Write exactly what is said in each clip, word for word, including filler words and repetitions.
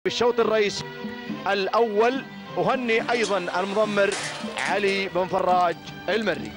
بالشوط الرئيسي الأول. أهني أيضا المضمر علي بن فراج المري.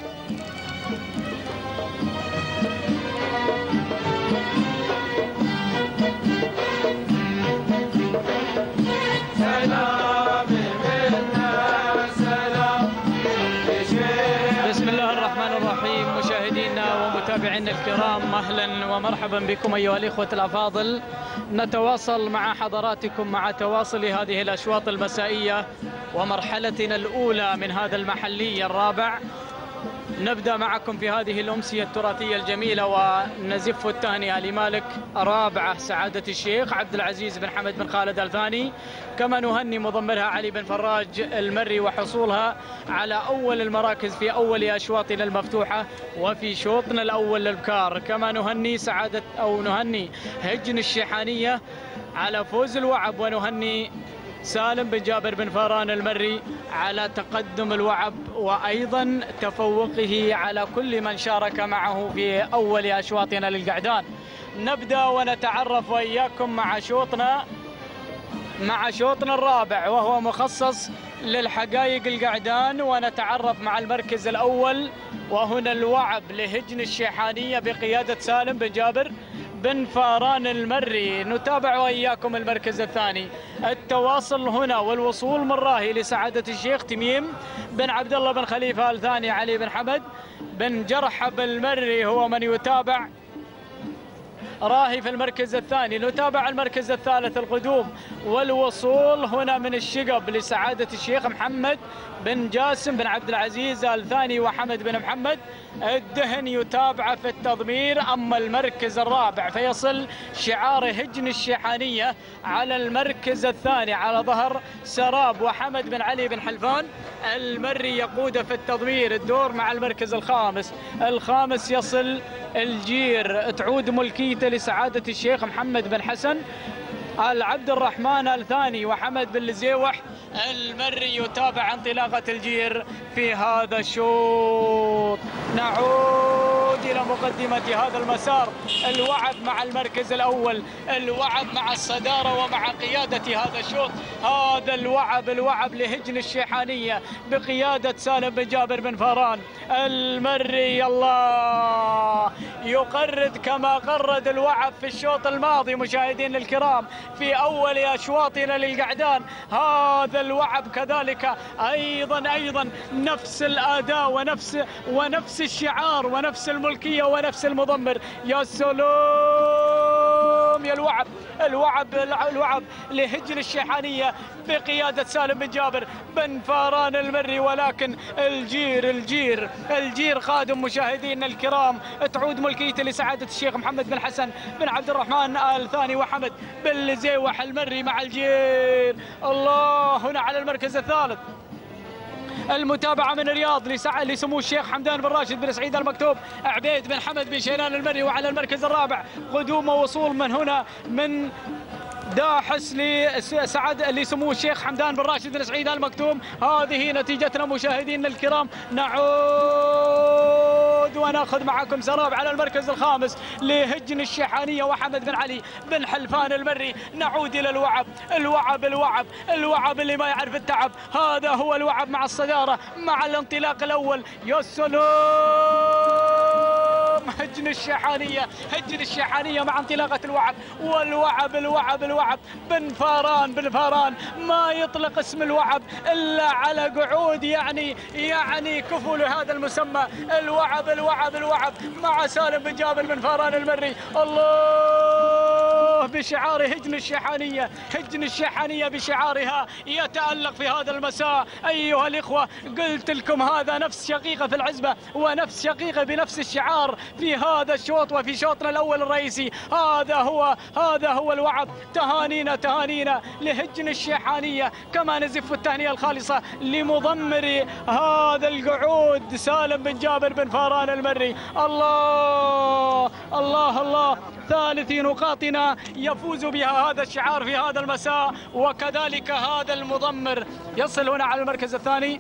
بسم الله الرحمن الرحيم. مشاهدينا ومتابعينا الكرام، اهلا ومرحبا بكم ايها الاخوه الافاضل. نتواصل مع حضراتكم مع تواصل هذه الاشواط المسائيه ومرحلتنا الاولى من هذا المحلي الرابع. نبدأ معكم في هذه الأمسية التراثية الجميلة ونزف التهنئة لمالك رابعة سعادة الشيخ عبد العزيز بن حمد بن خالد آل ثاني، كما نهني مضمرها علي بن فراج المري وحصولها على أول المراكز في أول أشواطنا المفتوحة وفي شوطنا الأول للبكار. كما نهني سعادة أو نهني هجن الشيحانية على فوز الوعب، ونهني سالم بن جابر بن فاران المري على تقدم الوعب وأيضا تفوقه على كل من شارك معه في أول أشواطنا للقعدان. نبدأ ونتعرف وإياكم مع شوطنا مع شوطنا الرابع وهو مخصص للحقائق القعدان، ونتعرف مع المركز الأول وهنا الوعب لهجن الشيحانية بقيادة سالم بن جابر بن فاران المري. نتابع وإياكم المركز الثاني. التواصل هنا والوصول من راهي لسعادة الشيخ تميم بن عبد الله بن خليفة آل ثاني علي بن حمد بن جرحب المري هو من يتابع راهي في المركز الثاني. نتابع المركز الثالث القدوم والوصول هنا من الشقب لسعادة الشيخ محمد بن جاسم بن عبد العزيز آل ثاني وحمد بن محمد الدهن يتابع في التضمير. أما المركز الرابع فيصل شعار هجن الشيحانية على المركز الثاني على ظهر سراب وحمد بن علي بن حلفان المري يقود في التضمير. الدور مع المركز الخامس. الخامس يصل الجير، تعود ملكيته لسعادة الشيخ محمد بن حسن آل عبد الرحمن آل ثاني وحمد بن الزيوح المري يتابع انطلاقة الجير في هذا الشوط. نعود إلى مقدمة هذا المسار. الوعب مع المركز الأول، الوعب مع الصدارة ومع قيادة هذا الشوط. هذا الوعب الوعب لهجن الشيحانية بقيادة سالم بن جابر بن فاران المري. الله يقرد كما قرد الوعب في الشوط الماضي مشاهدينا الكرام في أول أشواطنا للقعدان. هذا الوعب كذلك أيضا أيضا نفس الأداء ونفس ونفس الشعار ونفس الملكية ونفس المضمر. يا سلام يا الوعب الوعب الوعب لهجن الشيحانية بقيادة سالم بن جابر بن فاران المري. ولكن الجير الجير الجير قادم مشاهدينا الكرام. تعود ملكيته لسعادة الشيخ محمد بن حسن بن عبد الرحمن آل ثاني وحمد بن زيوح المري مع الجير. الله هنا على المركز الثالث. المتابعة من الرياض لسمو الشيخ حمدان بن راشد بن سعيد المكتوب عبيد بن حمد بن شيلان المري. وعلى المركز الرابع قدوم ووصول من هنا من داحس لسعد لسمو الشيخ حمدان بن راشد بن سعيد المكتوم. هذه نتيجتنا مشاهدينا الكرام. نعود وناخذ معكم سراب على المركز الخامس لهجن الشيحانية وحمد بن علي بن حلفان المري. نعود إلى الوعب الوعب الوعب الوعب اللي ما يعرف التعب. هذا هو الوعب مع الصدارة مع الانطلاق الأول. يا سلام هجن الشيحانية هجن الشيحانية مع انطلاقة الوعب. والوعب الوعب الوعب بن فاران بن فاران ما يطلق اسم الوعب إلا على قعود يعني يعني كفو لهذا المسمى. الوعب الوعب الوعب مع سالم بن جابر بن فاران المري. الله بشعار هجن الشيحانية هجن الشيحانية بشعارها يتألق في هذا المساء. أيها الإخوة قلت لكم هذا نفس شقيقة في العزبة ونفس شقيقة بنفس الشعار في هذا الشوط وفي شوطنا الأول الرئيسي. هذا هو هذا هو الوعب. تهانينا تهانينا لهجن الشيحانية. كما نزف التهنئة الخالصة لمضمر هذا القعود سالم بن جابر بن فاران المري. الله الله الله ثالث نقاطنا يفوز بها هذا الشعار في هذا المساء وكذلك هذا المضمر. يصل هنا على المركز الثاني.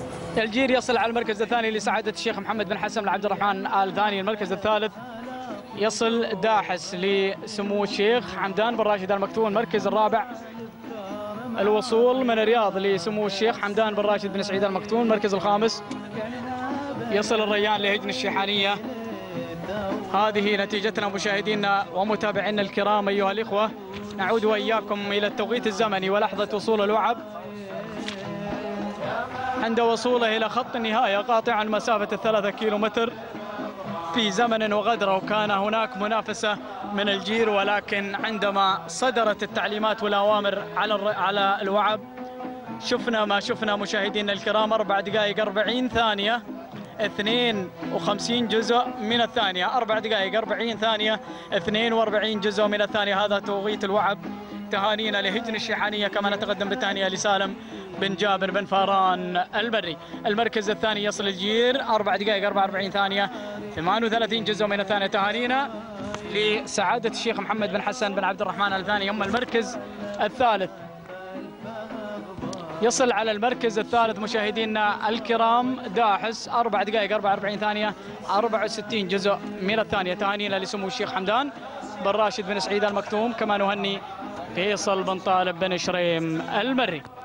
الجير يصل على المركز الثاني لسعادة الشيخ محمد بن حسن بن عبد الرحمن آل ثاني. المركز الثالث يصل داحس لسمو الشيخ حمدان بن راشد المكتوم المركز الرابع. الوصول من الرياض لسمو الشيخ حمدان بن راشد بن سعيد المكتوم المركز الخامس. يصل الريان لهجن الشيحانية. هذه نتيجتنا مشاهدينا ومتابعينا الكرام أيها الإخوة. نعود وإياكم إلى التوقيت الزمني ولحظة وصول الوعب عند وصوله إلى خط النهاية قاطعا مسافة الثلاثة كيلو متر في زمن وغدرة، وكان هناك منافسة من الجير، ولكن عندما صدرت التعليمات والأوامر على على الوعب شفنا ما شفنا مشاهدينا الكرام. أربع دقائق أربعين ثانية اثنين وخمسين جزء من الثانية. أربع دقائق أربعين ثانية اثنين وأربعين جزء من الثانية. هذا توقيت الوعب. تهانينا لهجن الشيحانية، كما نتقدم بالتهانية لسالم بن جابر بن فاران البري. المركز الثاني يصل الجير. أربع دقائق أربعة وأربعين ثانية ثمانية وثلاثين جزء من الثانية. تهانينا لسعادة الشيخ محمد بن حسن بن عبد الرحمن الثاني. أما المركز الثالث يصل على المركز الثالث مشاهدينا الكرام داحس. أربع دقائق أربعة وأربعين ثانية أربعة وستين جزء من الثانية. تهانينا لسمو الشيخ حمدان بن راشد بن سعيد المكتوم، كما نهني فيصل بن طالب بن شريم المري.